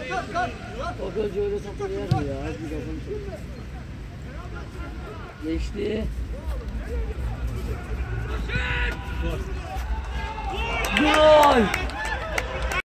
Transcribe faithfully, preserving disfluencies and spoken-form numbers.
O gözü öyle sapırıyor ya. Bir kafam çok. Geçti. Gol!